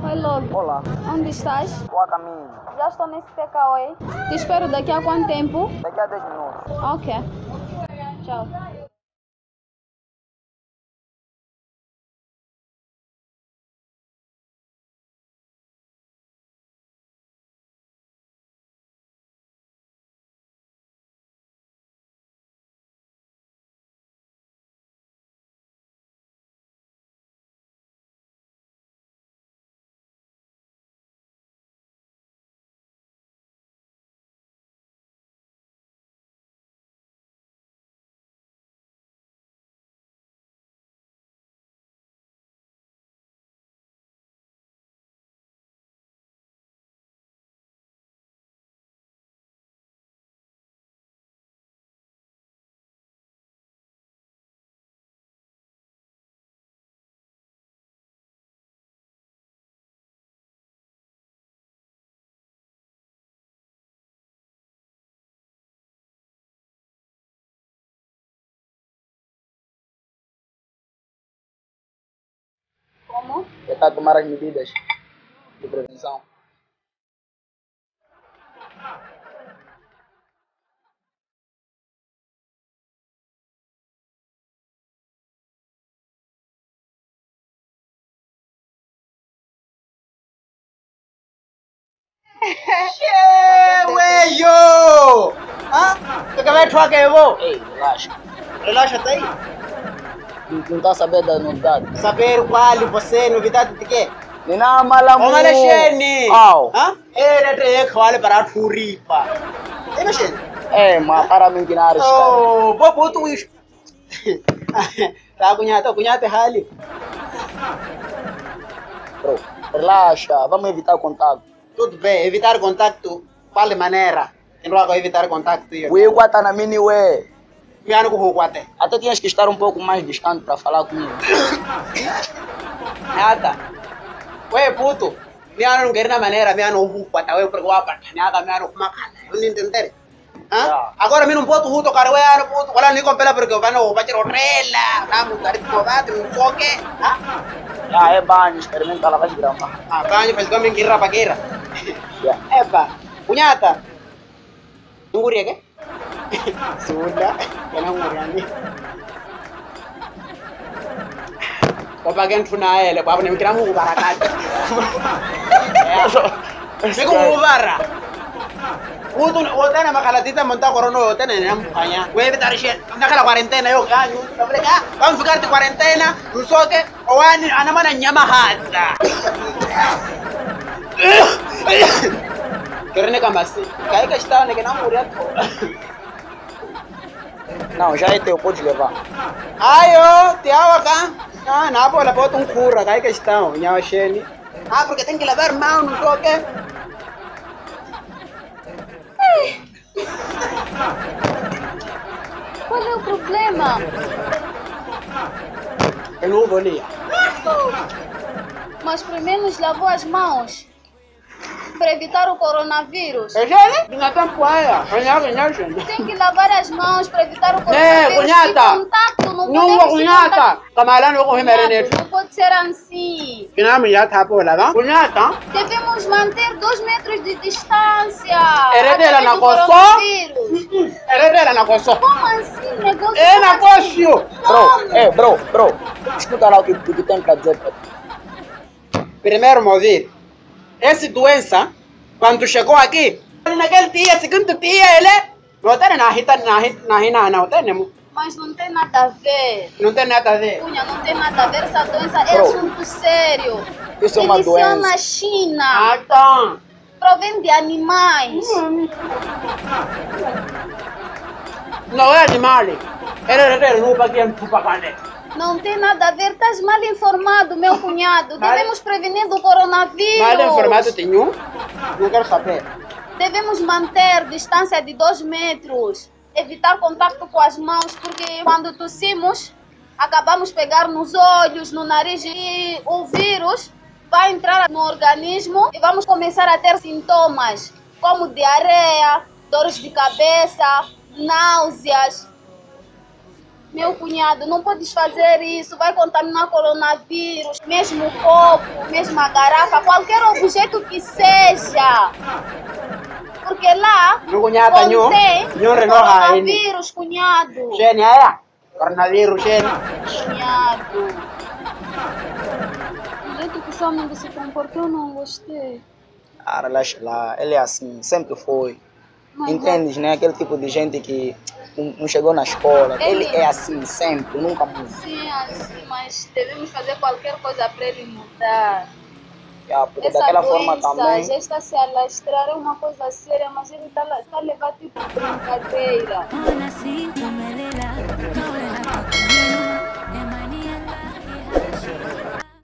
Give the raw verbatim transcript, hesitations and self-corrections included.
Oi, Log. Olá. Onde estás? Estou a caminho. Já estou nesse takeaway. Te espero daqui a quanto tempo? Daqui a dez minutos. Ok. Tchau. Como? Tentar tomar as medidas de prevenção. Ué, yo! Hã? Tu quer ver troca eu vou? Ei, relaxa. Relaxa, tá aí. Não, não tá sabendo da novidade. Saber qual você, novidade de quê? Nina malamu. Ô, Malachene! Au. Hã? Ele tem que falar para a turipa. E Malachene? É, mas para mim que na área. Oh, vou pôr tu isso. Tá, cunhado, cunhado é rali. Bro, relaxa. Vamos evitar o contato. Tudo bem, evitar contato. Qual maneira? Em logo evitar contato. O Igua tá na mini ué. Piano com o até. Até tinhas que estar um pouco mais distante para falar comigo. Nada. Ué, puto. Piano não quer na maneira, piano o quatro, eu pego a parte, nada, piano com uma cara. Não entender? Hã? Agora me não posso ruto, cara, ué, não posso. Olha, nem compela porque eu vou no bater orelha, tá, mudar de combate, não sei o quê. Ah, é banho, experimenta lavar de grama. Ah, banho, faz como em guerra pra guerra. Yeah. Epa, cunhata. Não guria, quê? Sudah, kena nguriani. Wabagian tuna ele, baba ni mikira mu barakati. Siku mubara. Utu wotana makalatita monta korono wotana ni amfanya. Wewe tarishe, ndakala quarentena yo ganyu. Kabla ka, vamos ficar de quarentena, usoke, owani anamana nyama hata. Querendo que amasse. Cai que está, né? Que não morreu. Não, já é teu, pode levar. Ai, ô, te cá. Ah, não, pô, ela bota um curra, cai que está, nha, Xene. Ah, porque tem que lavar mão, não sei o quê. Qual é o problema? Eu não vou ler. Mas primeiro nos lavou as mãos. Para evitar o coronavírus. É Xene? Tinha tempo aí, nha, nha, Xene. Tem que lavar as mãos para evitar o É, coronavírus. cunhata. De contato, não Não podemos vou se cunhata. contato. Camarão, não vou comer neto. Não pode ser assim. Que não me já tá por lá, não? Cunhata. Devemos manter dois metros de distância. Heredera através na do coçó. coronavírus. Heredera na coçó. Como assim, negócio? É na Como assim? coço. Bro, é, bro, bro. Escuta lá o que, o que tem para dizer para ti. Primeiro, mover. Essa doença, quando chegou aqui, naquele dia, segundo dia, ele não tem na rita, na rita, na rina, não tem, Mas não tem nada a ver. não tem nada a ver. Cunha, não tem nada a ver. Essa doença é Bro, assunto sério. isso é uma Iniciou doença. na China. Ah, então. Provém de animais. Não é animal. Ele é não vai ganhar tudo para Não tem nada a ver. Estás mal informado, meu cunhado. Mal- Devemos prevenir do coronavírus. Mal informado tenho. Não quero saber. Devemos manter distância de dois metros. Evitar contato com as mãos, porque quando tossimos, acabamos pegar nos olhos, no nariz e o vírus vai entrar no organismo e vamos começar a ter sintomas como diarreia, dores de cabeça, náuseas. Meu cunhado, não podes fazer isso, vai contaminar coronavírus, mesmo o copo, mesmo a garrafa, qualquer objeto que seja. Porque lá Meu cunhado, contém nyo reno ha ini. coronavírus, cunhado. Sheni haya. Coronavírus, sheni. Cunhado. O jeito que seu amigo se comportou, eu não gostei. Ah, relaxa lá, ele é assim, sempre foi. Mas Entendes, né? Aquele tipo de gente que não não chegou na escola. Ele, Ele- é assim, sempre, nunca muda. Sim, assim, mas devemos fazer qualquer coisa para ele mudar. Ah, porque Essa daquela doença forma também. já está se alastrar, é uma coisa séria, mas ele está tá a levar tipo brincadeira. Ona si kumelela, kawela